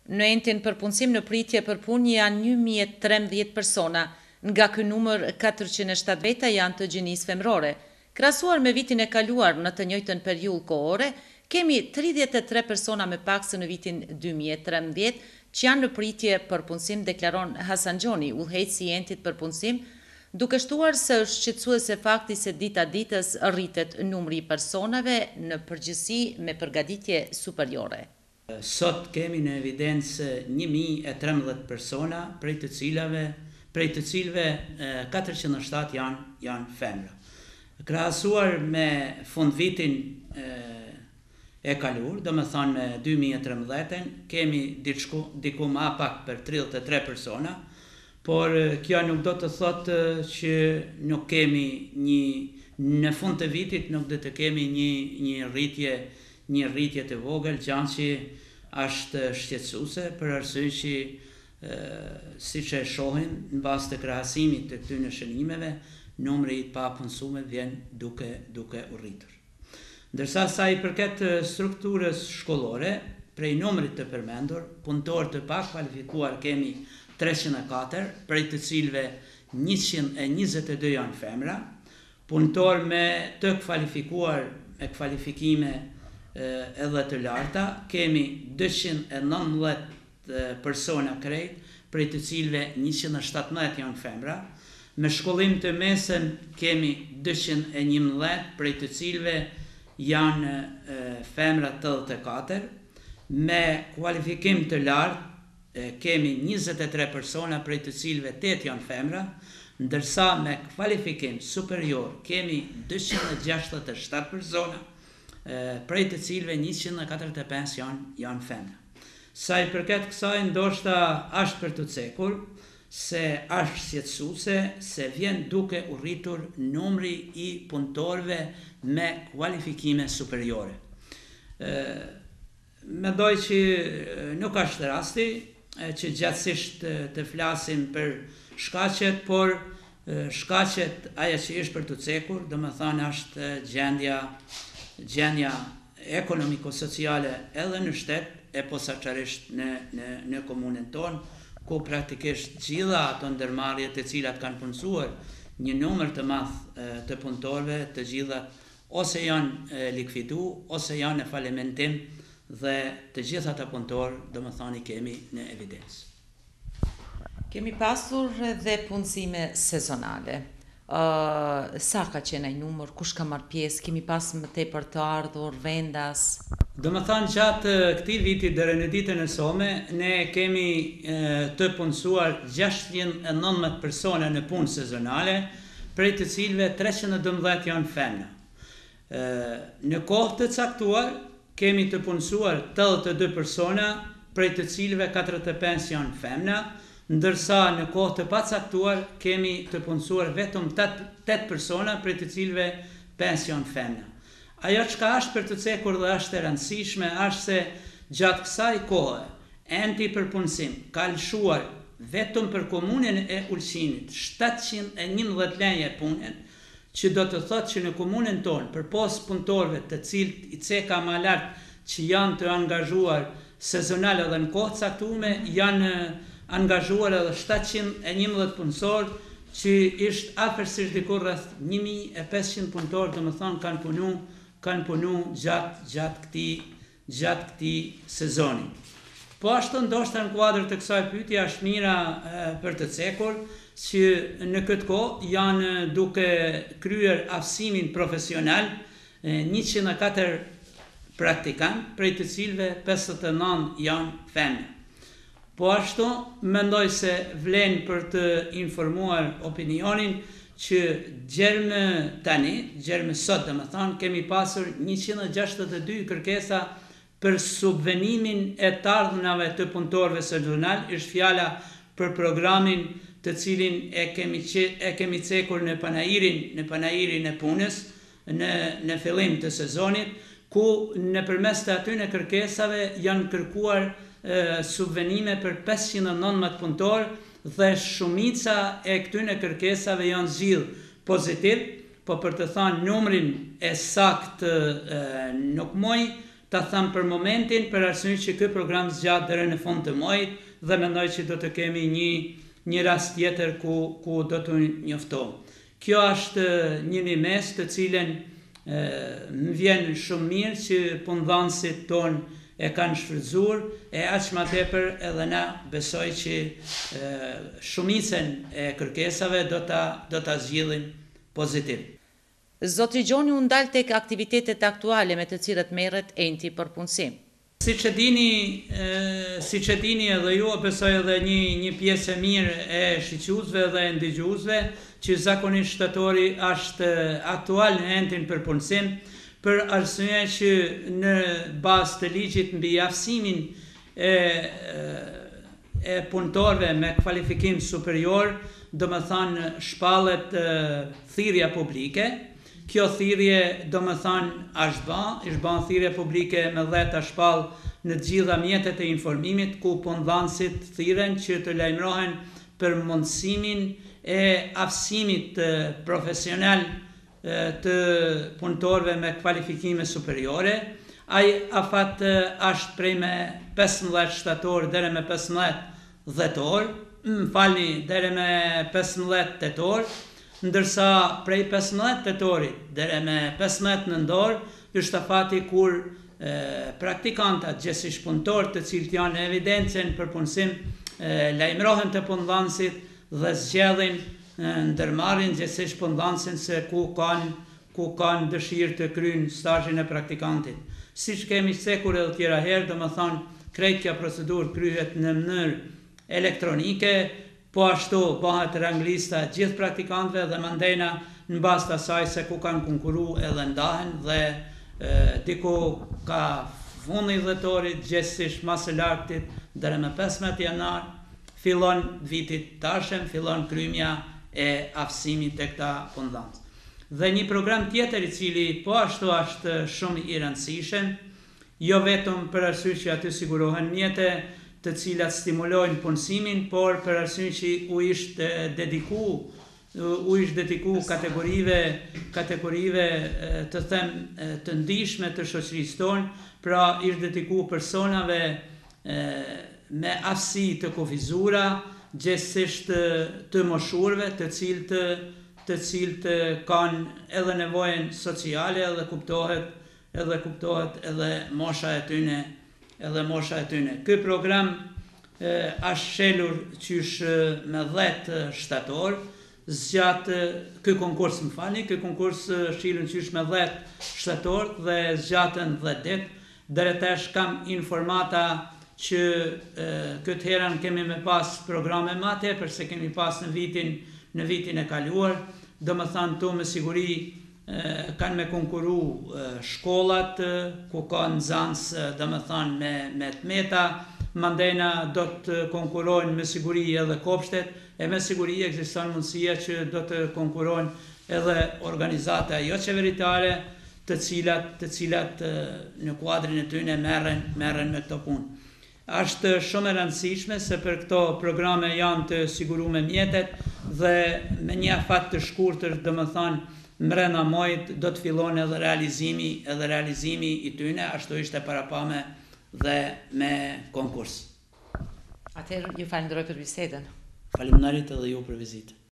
Në entin përpunësim në pritje për punë janë 1013 persona, nga ky numër 407 veta janë të gjinisë femrore. Krahasuar me vitin e kaluar në të njëjtën periudhë kohore, kemi 33 persona me pakse në vitin 2013 që janë në pritje përpunësim, deklaron Hasan Gjoni, udhëheqësi i entit përpunësim, duke shtuar se është shqetësuese fakti se dita ditës rritet numri i personave në përgjithësi me përgatitje superiore. Sot kemi në evidencë 1013 persona, prej të cilëve 407 janë femra. Krahasuar me fund vitin e kalur, do me thonë me 2013, kemi diku ma pak për 33 persona, por kjo nuk do të thotë që nuk kemi në fund të vitit nuk do të kemi një rritje të vogël, që është shqetësuese për arsye që siç e shohim në bazë të krahasimit të këtyre shënimeve, numri i papunësuar vjen duke u rritur. Ndërsa sa i përket strukturës shkollore, prej numrit të përmendur, punëtor të pakualifikuar kemi 304, prej të cilëve 122 janë femra, punëtor me të kvalifikuar me kvalifikime edhe të larta, kemi 219 persona krejt, prej të cilëve 117 janë femra, me shkollim të mesëm kemi 211, prej të cilëve janë femra 84, me kualifikim të lartë kemi 23 persona, prej të cilëve 8 janë femra, ndërsa me kualifikim superior kemi 267 persona, prej të cilëve 145 janë femra. Sa i përket kësaj, ndoshta është për të cekur, se është shqetësuese se vjen duke u rritur numri i punëtorëve me kualifikime superiore. Mendoj që nuk është rasti që gjatësisht të flasim për shkaqet, por shkaqet ajo që është për të cekur, do me thënë është gjendja ekonomiko-sociale edhe në shtet e posaçërisht në komunën tonë, ku praktikisht gjitha ato ndërmarrje të cilat kanë punësuar një numër të madh të punëtorëve, të gjitha ose janë likvidu ose janë në falimentim, dhe të gjitha ata punëtorë domethënë kemi në evidencë. Kemi pasur dhe punësime sezonale. Sa ka qenë ai numër, kush ka marrë pjesë, kemi pas më tepër të ardhur, vendas? Domethënë gjatë këtij viti deri në ditën e sotme, ne kemi të punësuar 619 persona në punë sezonale, prej të cilëve 312 janë femra. Në kohë të caktuar kemi të punësuar 82 persona, prej të cilëve 45 janë femra, ndërsa në kohë të pacaktuar kemi të punësuar vetëm 8 persona, prej të cilëve 5 janë femra. Ajo çka është për të cekur dhe është e rëndësishme është se gjatë kësaj kohe enti përpunësim ka lëshuar vetëm për komunën e Ulqinit 711 lenje pune, që do të thotë që në komunën tonë, përpos punëtorëve të cilët i ceka më lart që janë të angazhuar sezonal edhe në kohë caktuar, janë angazhuar edhe 711 punësorë, që ishte afërsisht diku rreth 1500 punëtorë, domethënë kanë punu gjatë këtij sezoni. Po ashtu ndoshta në kuadër të kësaj pyetje është mira për të cekur që në këtë kohë janë duke kryer aftësimin profesional 104 praktikantë, prej të cilëve 59 janë femra. Po ashtu, mendoj se vlen për të informuar opinionin që gjermë sot, domethënë, kemi pasur 162 kërkesa për subvenimin e të ardhmave të punëtorëve sezonal, është fjala për programin të cilin e kemi cekur në panajirin e punës në fillim të sezonit, ku nëpërmes të atyre kërkesave janë kërkuar subvenime për 519 punëtorë dhe shumica e këtyre kërkesave janë zgjidhur pozitiv, po për të thënë numrin e saktë nuk muj, ta them për momentin, për arsye që ky program zgjat deri në fund të muajit dhe mendoj që do të kemi një rast tjetër ku do të njoftojmë. Kjo është një nimes të cilën më vjen shumë mirë që punëdhënësit tonë e kanë shfrytzuar, e aq më tepër edhe na besoj që shumicën e kërkesave do ta zgjidhim pozitiv. Zotri Gjoni u ndal tek aktivitetet aktuale me të cilat merret enti për punësim. Siç e dini edhe ju, besoj edhe një pjesë e mirë e shiquzve dhe ndigjuesve që zakonisht shtatori është aktual në entin për punësim, për arsye që në bazë të ligjit mbi aftësimin e punëtorëve me kvalifikim superior, do më thënë shpallet thirrja publike. Kjo thirrje do më thënë është ban thirrje publike me 10 shpallë në të gjitha mjetet e informimit, ku punëdhënësit thirren që të lajmërohen për mundësimin e aftësimit profesional të punëtorëve me kvalifikime superiore. Ai afat është prej me 15 shtator deri me 15 dhjetor, deri me 15 tetor, ndërsa prej 15 tetorit deri me 15 nëntor është afati kur praktikantat, gjithsesi punëtorët të cilët janë evidencën për punësim, lajmërohen të punëdhënësit dhe zgjedhin ndërmarrin gjithsesi punëdhënësin se ku kanë dëshirë të kryejnë stazhin e praktikantit. Siç kemi thekur edhe tjera herë, domethënë krejt kjo procedurë kryhet në mënyrë elektronike, po ashtu bëhet ranglista gjithë praktikantëve dhe mandena në bazë të asaj se ku kanë konkuruar edhe ndahen dhe diku ka fundi dhjetorit, gjithsesi mas së lartit deri me 15 janar fillon vitit tashëm, fillon krymja e aftësimit të këta punëdhënës. Dhe një program tjetër i cili po ashtu është shumë i rëndësishëm, jo vetëm për arsye që aty sigurohen mjete të cilat stimulojnë punësimin, por për arsye që u ishte dediku kategorive të ndihshme të shoqërisë tonë, pra ishte dediku personave me aftësi të kufizuara, gjithsesi të moshurve, të cilët kanë edhe nevojën sociale edhe kuptohet edhe mosha e tyne. Ky program është shelur qysh me 10 shtator, ky konkurs shilën qysh me 10 shtator dhe zgjatën 10 ditë. Deri tash kam informata që këtë herën kemi me pas programe më tepër se kemi pas në vitin e kaluar. Domethënë tu me siguri kanë me konkuru shkollat ku ka nxënës domethënë me tmeta, mandena do të konkurojnë me siguri edhe kopshtet, e me siguri ekziston mundësia që do të konkurojnë edhe organizata jo qeveritare, të cilat në kuadrin e tyre merren me këto punë. Është shumë e rëndësishme se për këto programe janë të siguruar mjetet dhe me një afat të shkurtër, domethënë mbrenda muajit do të fillon edhe realizimi i tyre, ashtu ishte parapame dhe me konkurs. Atëherë ju falenderoj për bisedën. Faleminderit edhe ju për vizitë.